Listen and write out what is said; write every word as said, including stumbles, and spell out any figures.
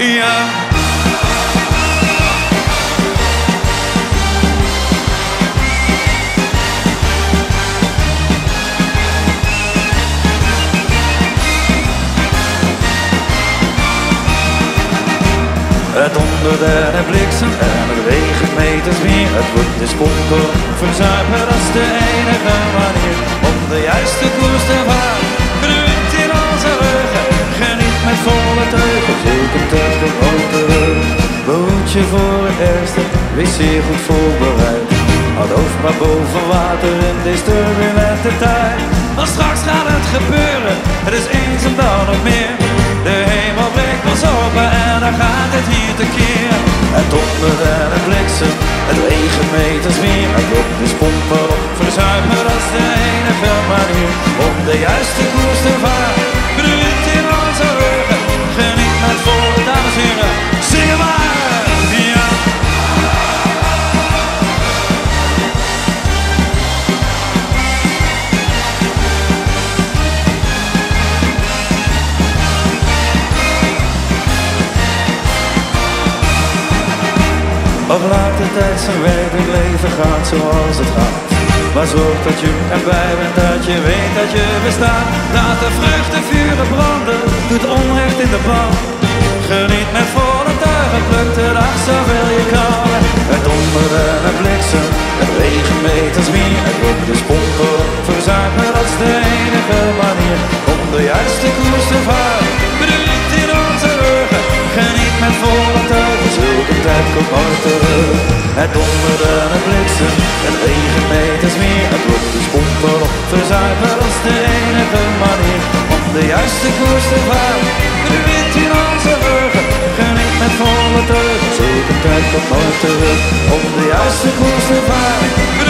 ja. Het donderde en het bliksem en het regent meters weer. Het wordt de sponsor verzuipen, dat is de enige manier om de juiste koers te varen. De wind in onze ruggen, geniet met volle teugen. Zulke tijd komt ook terug. Behoed je voor het ergste, wees zeer goed voorbereid. Houd hoofd maar boven water in deze turbulente tijd. Want straks gaat het gebeuren, het is eens en dan nog meer. De hemel breekt ons open en dan gaat het hier tekeer. Het dondert en het bliksem, het regent meters weer. Het wordt de pompen op, verzuipen, dat is de enige manier om de juiste koers te varen. De wind in onze ruggen, geniet met volle, dames en heren. Zing maar, ja. Of laat de tijd zijn werkelijk leven gaan zoals het gaat. Maar zorg dat je erbij bent, dat je weet dat je bestaat. Laat de vreugdevuren branden, doet onrecht in de pan. Geniet met volle tuigen, pluk de dag zoveel je kan. Het donder en het bliksem, het regent meters meer. Het wordt dus pompen, verzuipen, dat is de enige manier om de juiste koers te varen. De wind in onze ruggen, geniet met volle tuigen, zulke tijd komt nooit terug. Het dondert en het bliksem, het regent meters meer. Het wordt dus pompen op, verzuipen, dat is de enige manier om de juiste koers te varen. De wind in onze ruggen, geniet met volle teugen, zulke tijd komt nooit terug om de juiste koers te varen.